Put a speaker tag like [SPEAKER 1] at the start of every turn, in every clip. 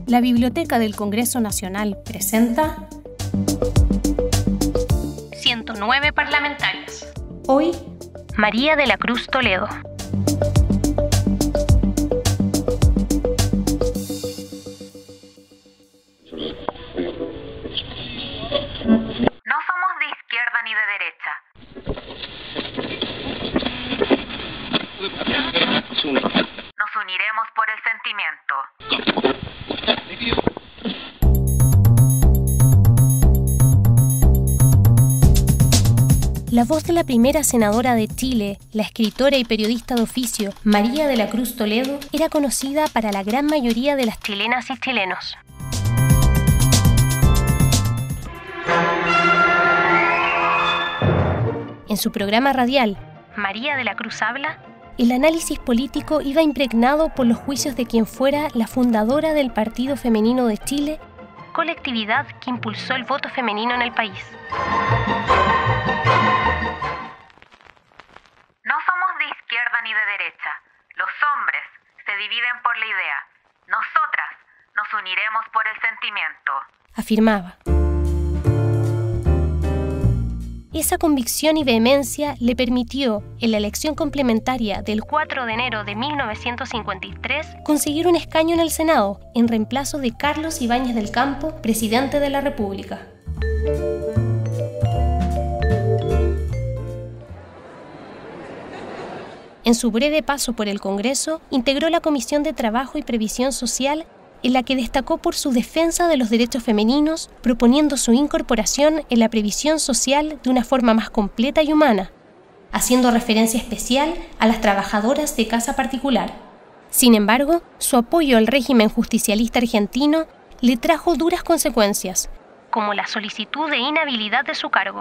[SPEAKER 1] La Biblioteca del Congreso Nacional presenta 109 parlamentarias. Hoy, María de la Cruz Toledo.
[SPEAKER 2] No somos de izquierda ni de derecha. Nos uniremos por el sentimiento.
[SPEAKER 1] La voz de la primera senadora de Chile, la escritora y periodista de oficio María de la Cruz Toledo, era conocida para la gran mayoría de las chilenas y chilenos. En su programa radial, María de la Cruz habla, el análisis político iba impregnado por los juicios de quien fuera la fundadora del Partido Femenino de Chile, colectividad que impulsó el voto femenino en el país.
[SPEAKER 2] No somos de izquierda ni de derecha. Los hombres se dividen por la idea. Nosotras nos uniremos por el sentimiento.
[SPEAKER 1] Afirmaba. Esa convicción y vehemencia le permitió, en la elección complementaria del 4 de enero de 1953, conseguir un escaño en el Senado, en reemplazo de Carlos Ibáñez del Campo, presidente de la República. En su breve paso por el Congreso, integró la Comisión de Trabajo y Previsión Social, en la que destacó por su defensa de los derechos femeninos, proponiendo su incorporación en la previsión social de una forma más completa y humana, haciendo referencia especial a las trabajadoras de casa particular. Sin embargo, su apoyo al régimen justicialista argentino le trajo duras consecuencias, como la solicitud de inhabilidad de su cargo.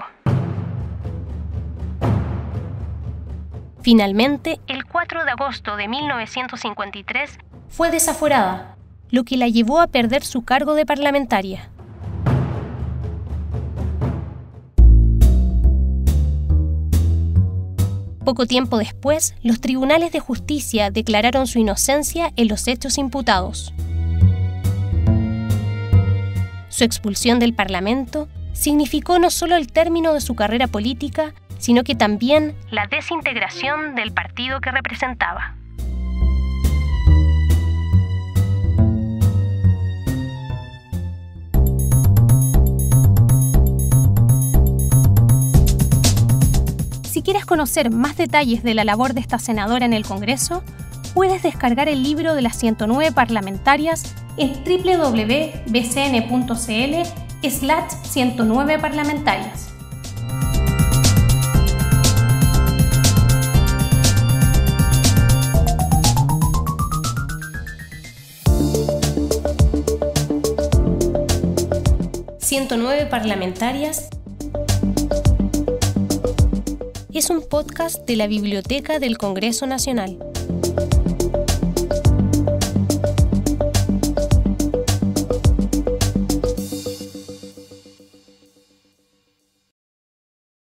[SPEAKER 1] Finalmente, el 4 de agosto de 1953, fue desaforada, lo que la llevó a perder su cargo de parlamentaria. Poco tiempo después, los tribunales de justicia declararon su inocencia en los hechos imputados. Su expulsión del Parlamento significó no solo el término de su carrera política, sino que también la desintegración del partido que representaba. Si quieres conocer más detalles de la labor de esta senadora en el Congreso, puedes descargar el libro de las 109 parlamentarias en www.bcn.cl/109 parlamentarias. «109 parlamentarias» es un podcast de la Biblioteca del Congreso Nacional.